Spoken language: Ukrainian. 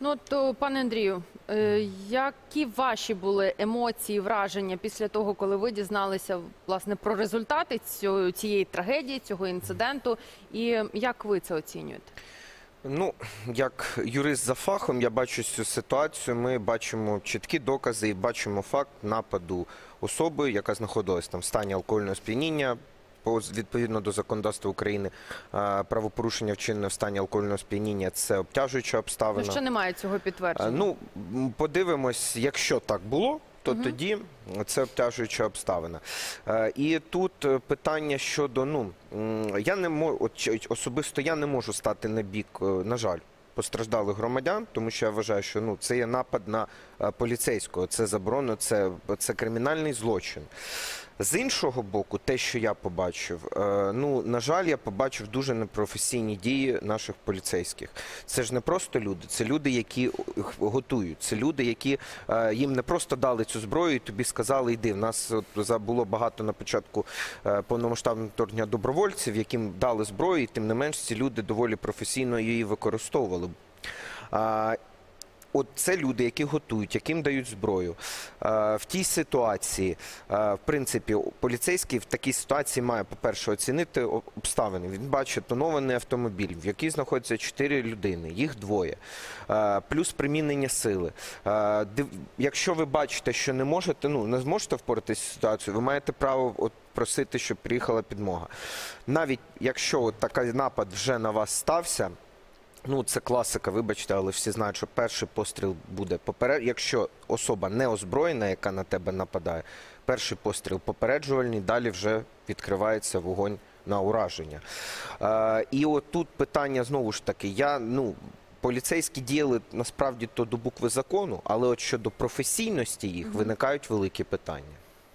Ну, то, пане Андрію, які ваші були емоції, враження після того, коли ви дізналися, власне, про результати цієї трагедії, цього інциденту, і як ви це оцінюєте? Ну, як юрист за фахом, я бачу цю ситуацію, ми бачимо чіткі докази і бачимо факт нападу особи, яка знаходилась там в стані алкогольного сп'яніння. Відповідно до законодавства України, правопорушення вчинене в стані алкогольного сп'яніння – це обтяжуюча обставина. Ну, ще немає цього підтвердження. Ну, подивимось, якщо так було, то тоді це обтяжуюча обставина. І тут питання щодо, я не можу, особисто я не можу стати на бік, на жаль, постраждалих громадян, тому що я вважаю, що це є напад на поліцейського, це заборонено, це кримінальний злочин. З іншого боку, те, що я побачив, на жаль, я побачив дуже непрофесійні дії наших поліцейських. Це ж не просто люди, це люди, які готують, це люди, які їм не просто дали цю зброю і тобі сказали, йди. В нас було багато на початку повномасштабного вторгнення добровольців, яким дали зброю, і тим не менш ці люди доволі професійно її використовували. От це люди, які готують, яким дають зброю. В тій ситуації, в принципі, поліцейський в такій ситуації має, по-перше, оцінити обставини. Він бачить тонований автомобіль, в якій знаходяться 4 людини, їх двоє, плюс примінення сили. Якщо ви бачите, що не зможете впоратися з ситуацією, ви маєте право просити, щоб приїхала підмога. Навіть якщо такий напад вже на вас стався, це класика, вибачте, але всі знають, що перший постріл буде попереджувальний. Якщо особа не озброєна, яка на тебе нападає, перший постріл попереджувальний, далі вже відкривається вогонь на ураження. І от тут питання, знову ж таки, поліцейські діяли насправді то до букви закону, але от щодо професійності їх виникають великі питання.